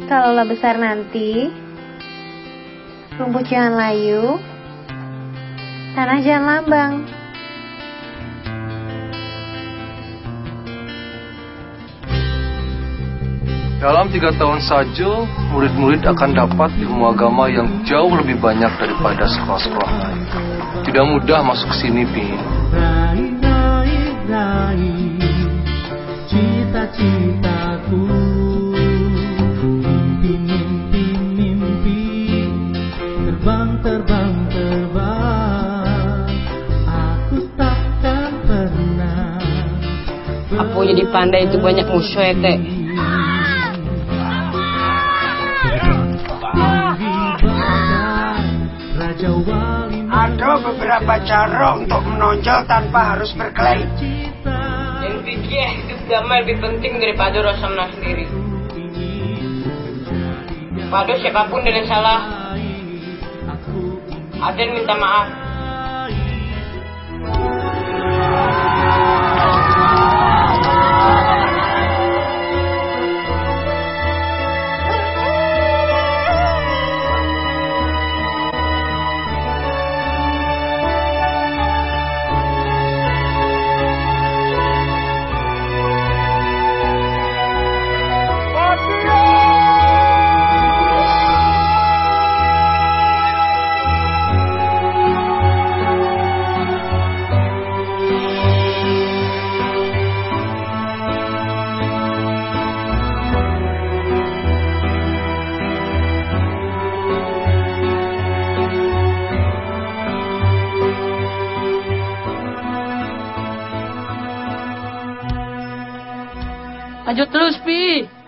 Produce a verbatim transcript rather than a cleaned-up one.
Kalaulah besar nanti, rumput jangan layu, tanah jangan lambang. Dalam tiga tahun saja, murid-murid akan dapat ilmu agama yang jauh lebih banyak daripada sekolah-sekolah lain. Tidak mudah masuk ke sini, Pin. Cita-citaku, mimpi-mimpi-mimpi, terbang, terbang, terbang. Aku takkan pernah. Apa jadi pandai itu banyak musuh ya, Teh? Ada beberapa cara untuk menonjol tanpa harus berkelahi. Yang pikir hidup damai lebih penting daripada rasa menang sendiri. Pada siapapun dengan salah, Aden minta maaf. Maju terus, Pi.